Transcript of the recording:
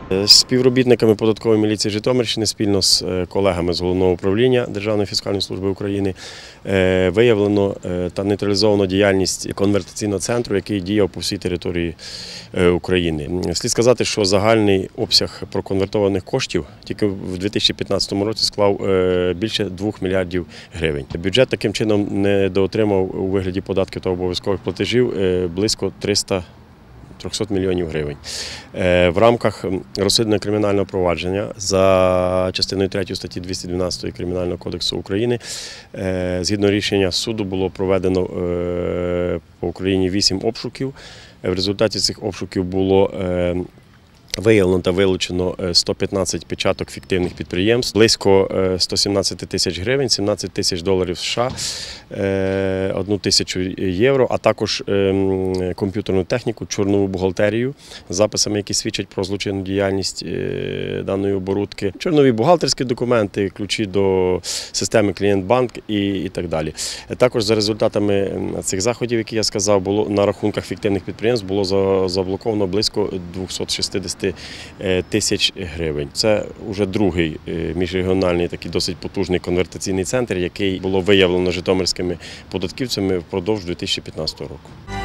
З співробітниками податкової міліції Житомирщини спільно з колегами з Головного управління Державної фіскальної служби України виявлено та нейтралізовано діяльність конвертаційного центру, який діяв по всій території України. Слід сказати, що загальний обсяг проконвертованих коштів тільки в 2015 році склав більше 2 мільярдів гривень. Бюджет таким чином недоотримав у вигляді податків та обов'язкових платежів близько 300 мільйонів гривень. В рамках розслідування кримінального провадження за частиною 3 статті 212 Кримінального кодексу України згідно рішення суду було проведено по Україні 8 обшуків. В результаті цих обшуків було виявлено та вилучено 115 печаток фіктивних підприємств, близько 117 тисяч гривень, 17 тисяч доларів США, 1 тисячу євро, а також комп'ютерну техніку, чорнову бухгалтерію з записами, які свідчать про злочинну діяльність даної оборудки, чорнові бухгалтерські документи, ключі до системи клієнт-банк і так далі. Також за результатами цих заходів, які я сказав, було на рахунках фіктивних підприємств було заблоковано близько 260 тисяч гривень. Це вже другий міжрегіональний такий досить потужний конвертаційний центр, який було виявлено житомирськими податківцями впродовж 2015 року.